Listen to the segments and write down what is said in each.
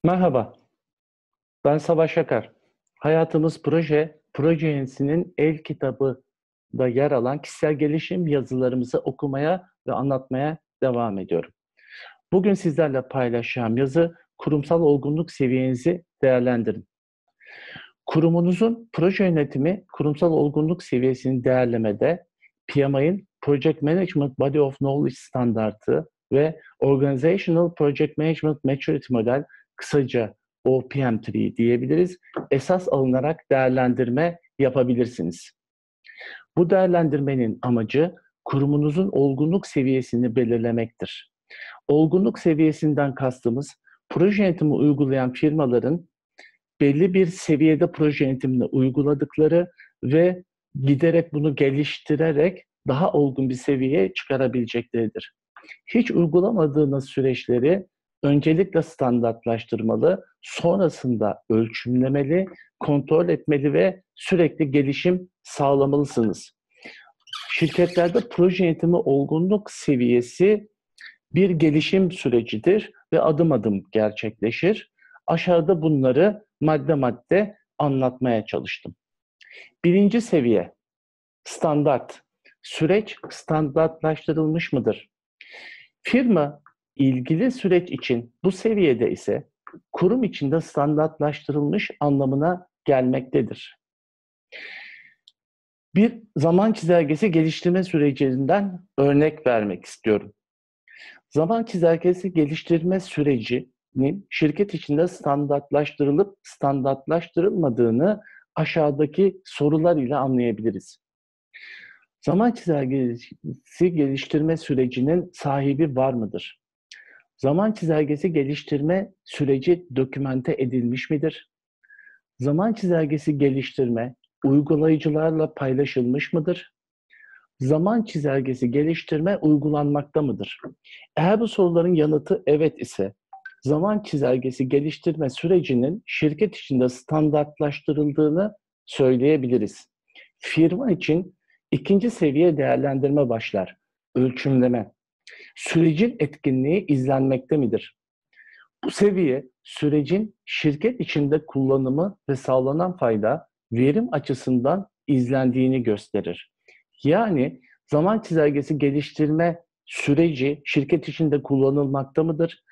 Merhaba, ben Savaş Akar. Hayatımız proje yöneticinin el kitabında yer alan kişisel gelişim yazılarımızı okumaya ve anlatmaya devam ediyorum. Bugün sizlerle paylaşacağım yazı, kurumsal olgunluk seviyenizi değerlendirin. Kurumunuzun proje yönetimi, kurumsal olgunluk seviyesini değerlemede PMI'nin Project Management Body of Knowledge standartı ve Organizational Project Management Maturity Model, kısaca OPM3 diyebiliriz, esas alınarak değerlendirme yapabilirsiniz. Bu değerlendirmenin amacı kurumunuzun olgunluk seviyesini belirlemektir. Olgunluk seviyesinden kastımız, proje yönetimi uygulayan firmaların belli bir seviyede proje yönetimini uyguladıkları ve giderek bunu geliştirerek daha olgun bir seviyeye çıkarabilecekleridir. Hiç uygulamadığınız süreçleri öncelikle standartlaştırmalı, sonrasında ölçümlemeli, kontrol etmeli ve sürekli gelişim sağlamalısınız. Şirketlerde proje yönetimi olgunluk seviyesi bir gelişim sürecidir ve adım adım gerçekleşir. Aşağıda bunları madde madde anlatmaya çalıştım. Birinci seviye, standart. Süreç standartlaştırılmış mıdır? Firma ilgili süreç için bu seviyede ise kurum içinde standartlaştırılmış anlamına gelmektedir. Bir zaman çizelgesi geliştirme sürecinden örnek vermek istiyorum. Zaman çizelgesi geliştirme sürecinin şirket içinde standartlaştırılıp standartlaştırılmadığını aşağıdaki sorular ile anlayabiliriz. Zaman çizelgesi geliştirme sürecinin sahibi var mıdır? Zaman çizelgesi geliştirme süreci dokümente edilmiş midir? Zaman çizelgesi geliştirme uygulayıcılarla paylaşılmış mıdır? Zaman çizelgesi geliştirme uygulanmakta mıdır? Eğer bu soruların yanıtı evet ise, zaman çizelgesi geliştirme sürecinin şirket içinde standartlaştırıldığını söyleyebiliriz. Firma için ikinci seviye değerlendirme başlar. Ölçümleme. Sürecin etkinliği izlenmekte midir? Bu seviye, sürecin şirket içinde kullanımı ve sağlanan fayda, verim açısından izlendiğini gösterir. Yani zaman çizelgesi geliştirme süreci şirket içinde kullanılmakta mıdır?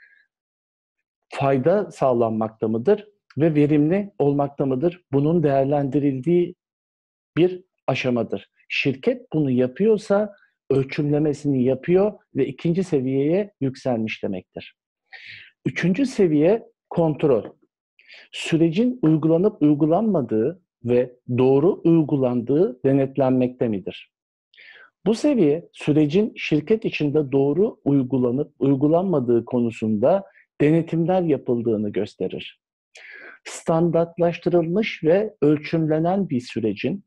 Fayda sağlanmakta mıdır? Ve verimli olmakta mıdır? Bunun değerlendirildiği bir aşamadır. Şirket bunu yapıyorsa ölçümlemesini yapıyor ve ikinci seviyeye yükselmiş demektir. Üçüncü seviye kontrol. Sürecin uygulanıp uygulanmadığı ve doğru uygulandığı denetlenmekte midir? Bu seviye sürecin şirket içinde doğru uygulanıp uygulanmadığı konusunda denetimler yapıldığını gösterir. Standartlaştırılmış ve ölçümlenen bir sürecin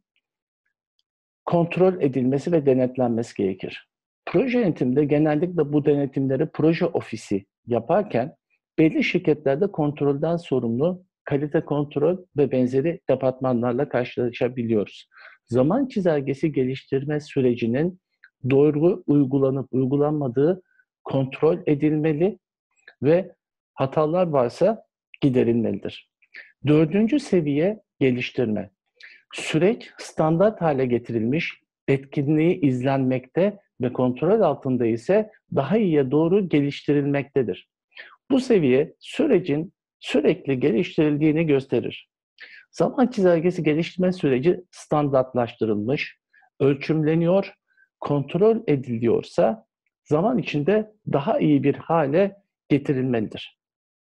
kontrol edilmesi ve denetlenmesi gerekir. Proje yönetiminde genellikle bu denetimleri proje ofisi yaparken belli şirketlerde kontrolden sorumlu kalite kontrol ve benzeri departmanlarla karşılaşabiliyoruz. Zaman çizelgesi geliştirme sürecinin doğru uygulanıp uygulanmadığı kontrol edilmeli ve hatalar varsa giderilmelidir. Dördüncü seviye geliştirme. Süreç standart hale getirilmiş, etkinliği izlenmekte ve kontrol altında ise daha iyiye doğru geliştirilmektedir. Bu seviye sürecin sürekli geliştirildiğini gösterir. Zaman çizelgesi geliştirme süreci standartlaştırılmış, ölçümleniyor, kontrol ediliyorsa zaman içinde daha iyi bir hale getirilmelidir.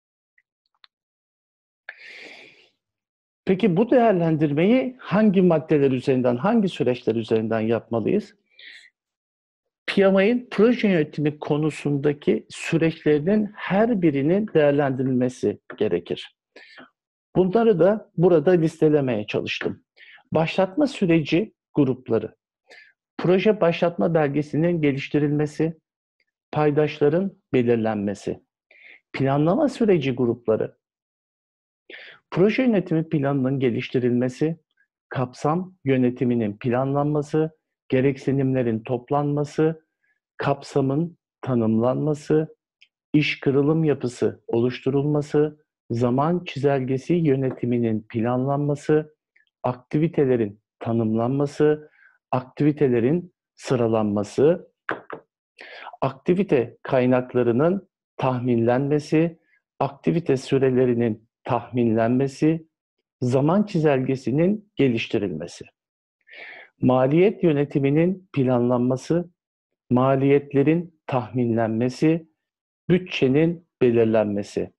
Peki bu değerlendirmeyi hangi maddeler üzerinden, hangi süreçler üzerinden yapmalıyız? PMI'nin proje yönetimi konusundaki süreçlerinin her birinin değerlendirilmesi gerekir. Bunları da burada listelemeye çalıştım. Başlatma süreci grupları, proje başlatma belgesinin geliştirilmesi, paydaşların belirlenmesi, planlama süreci grupları, proje yönetimi planının geliştirilmesi, kapsam yönetiminin planlanması, gereksinimlerin toplanması, kapsamın tanımlanması, iş kırılım yapısı oluşturulması, zaman çizelgesi yönetiminin planlanması, aktivitelerin tanımlanması, aktivitelerin sıralanması, aktivite kaynaklarının tahminlenmesi, aktivite sürelerinin tahminlenmesi, zaman çizelgesinin geliştirilmesi. Maliyet yönetiminin planlanması, maliyetlerin tahminlenmesi, bütçenin belirlenmesi.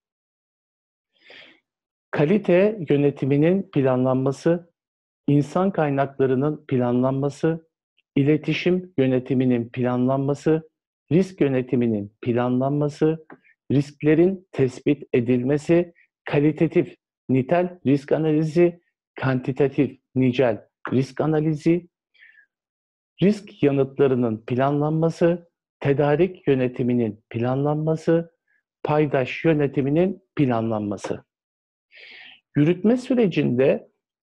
Kalite yönetiminin planlanması, insan kaynaklarının planlanması, iletişim yönetiminin planlanması, risk yönetiminin planlanması, risklerin tespit edilmesi, kalitatif nitel risk analizi, kantitatif nicel risk analizi, risk yanıtlarının planlanması, tedarik yönetiminin planlanması, paydaş yönetiminin planlanması. Yürütme sürecinde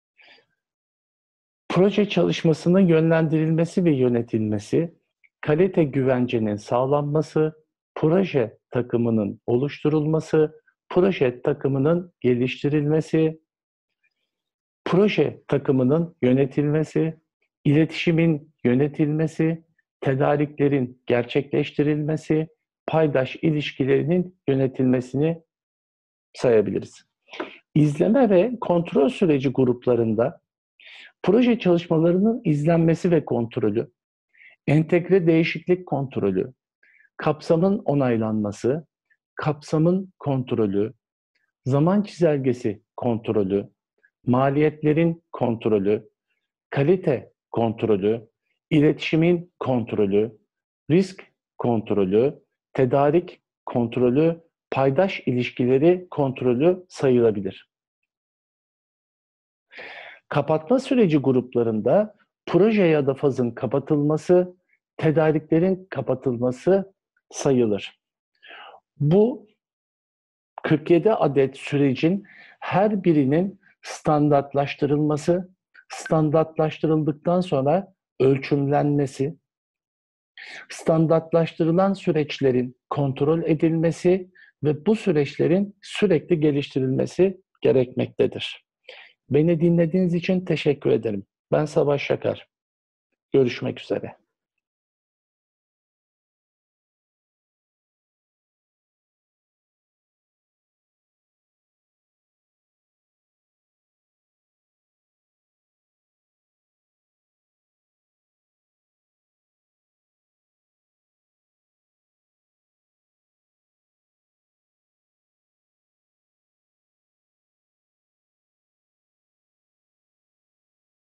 proje çalışmasının yönlendirilmesi ve yönetilmesi, kalite güvencenin sağlanması, proje takımının oluşturulması, proje takımının geliştirilmesi, proje takımının yönetilmesi, iletişimin yönetilmesi, tedariklerin gerçekleştirilmesi, paydaş ilişkilerinin yönetilmesini sayabiliriz. İzleme ve kontrol süreci gruplarında proje çalışmalarının izlenmesi ve kontrolü, entegre değişiklik kontrolü, kapsamın onaylanması, kapsamın kontrolü, zaman çizelgesi kontrolü, maliyetlerin kontrolü, kalite kontrolü, iletişimin kontrolü, risk kontrolü, tedarik kontrolü, paydaş ilişkileri kontrolü sayılabilir. Kapatma süreci gruplarında proje ya da fazın kapatılması, tedariklerin kapatılması sayılır. Bu 47 adet sürecin her birinin standartlaştırılması, standartlaştırıldıktan sonra ölçümlenmesi, standartlaştırılan süreçlerin kontrol edilmesi ve bu süreçlerin sürekli geliştirilmesi gerekmektedir. Beni dinlediğiniz için teşekkür ederim. Ben Savaş Şakar. Görüşmek üzere.